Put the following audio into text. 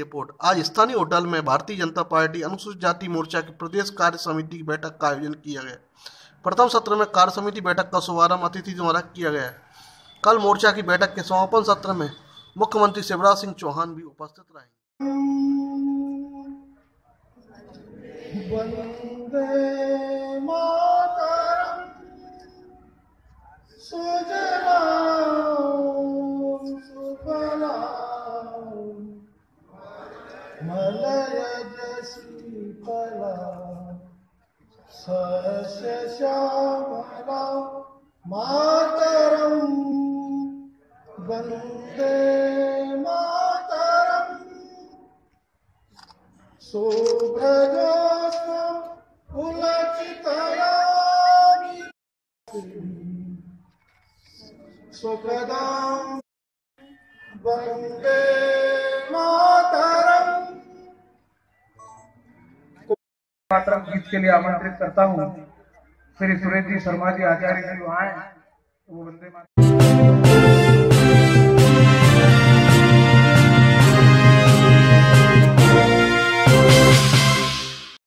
Report. आज स्थानीय hotel में भारतीय जनता पार्टी अनुसूचित जाति मोर्चा की प्रदेश कार्य समिति की बैठक का आयोजन किया गया। प्रथम सत्र में कार्य समिति बैठक का शुभारंभ अतिथि द्वारा किया गया। कल मोर्चा की बैठक के समापन सत्र में मुख्यमंत्री शिवराज सिंह चौहान भी उपस्थित रहेंगे। सस्य श्यामला मातरम वंदे मातरम शुभ्रजोत्स्नं पुलकितयामिनी सुखदां वंदे मातरम। मातरम गीत के लिए आमंत्रित करता हूँ श्री सुरेश जी शर्मा जी आचार्य जी आए तो वो वंदे मातरम।